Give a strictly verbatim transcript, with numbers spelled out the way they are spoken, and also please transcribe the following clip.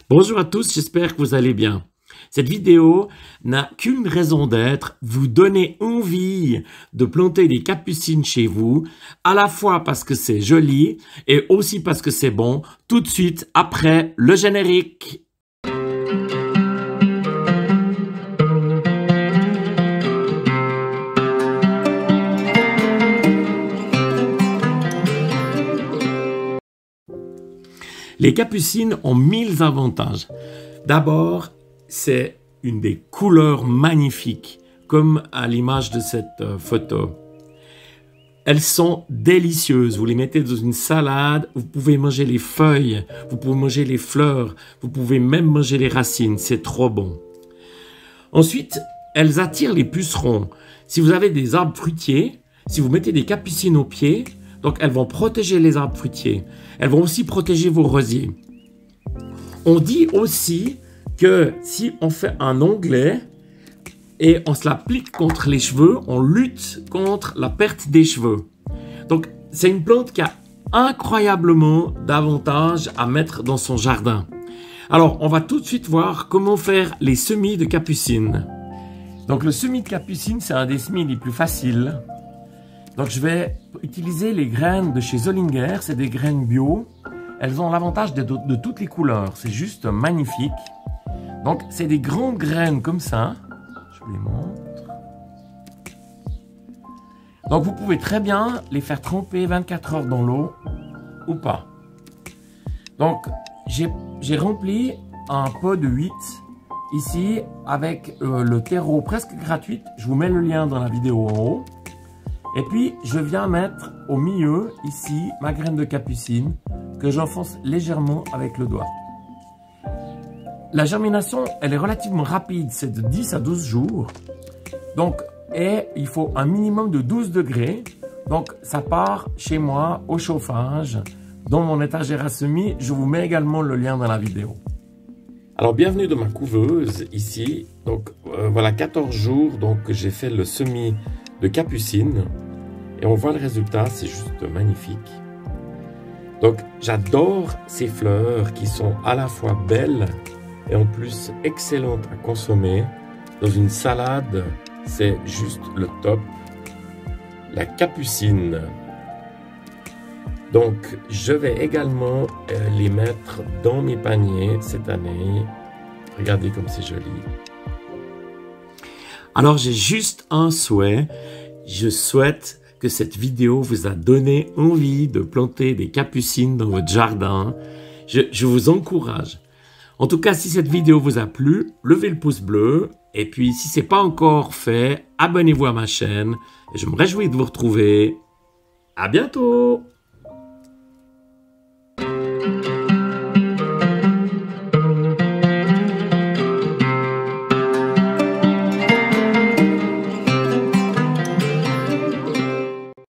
Bonjour à tous, j'espère que vous allez bien. Cette vidéo n'a qu'une raison d'être, vous donner envie de planter des capucines chez vous, à la fois parce que c'est joli et aussi parce que c'est bon, tout de suite après le générique. Les capucines ont mille avantages. D'abord, c'est une des couleurs magnifiques, comme à l'image de cette euh, photo. Elles sont délicieuses. Vous les mettez dans une salade, vous pouvez manger les feuilles, vous pouvez manger les fleurs, vous pouvez même manger les racines. C'est trop bon. Ensuite, elles attirent les pucerons. Si vous avez des arbres fruitiers, si vous mettez des capucines au pied, donc elles vont protéger les arbres fruitiers. Elles vont aussi protéger vos rosiers. On dit aussi que si on fait un onglet et on se l'applique contre les cheveux, on lutte contre la perte des cheveux. Donc c'est une plante qui a incroyablement d'avantages à mettre dans son jardin. Alors on va tout de suite voir comment faire les semis de capucines. Donc le semis de capucine, c'est un des semis les plus faciles. Donc je vais utiliser les graines de chez Zollinger, c'est des graines bio. Elles ont l'avantage de, de, de toutes les couleurs, c'est juste magnifique. Donc c'est des grandes graines comme ça, je vous les montre. Donc vous pouvez très bien les faire tremper vingt-quatre heures dans l'eau ou pas. Donc j'ai rempli un pot de huit ici avec euh, le terreau presque gratuit. Je vous mets le lien dans la vidéo en haut. Et puis, je viens mettre au milieu, ici, ma graine de capucine que j'enfonce légèrement avec le doigt. La germination, elle est relativement rapide, c'est de dix à douze jours. Donc, et il faut un minimum de douze degrés. Donc, ça part chez moi au chauffage, dans mon étagère à semis. Je vous mets également le lien dans la vidéo. Alors, bienvenue dans ma couveuse, ici. Donc, euh, voilà, quatorze jours, donc j'ai fait le semis de capucine et on voit le résultat, c'est juste magnifique. Donc j'adore ces fleurs qui sont à la fois belles et en plus excellentes à consommer. Dans une salade, c'est juste le top. La capucine. Donc je vais également euh, les mettre dans mes paniers cette année. Regardez comme c'est joli. Alors j'ai juste un souhait, je souhaite que cette vidéo vous a donné envie de planter des capucines dans votre jardin. Je, je vous encourage. En tout cas, si cette vidéo vous a plu, levez le pouce bleu. Et puis, si ce n'est pas encore fait, abonnez-vous à ma chaîne. Et je me réjouis de vous retrouver. À bientôt!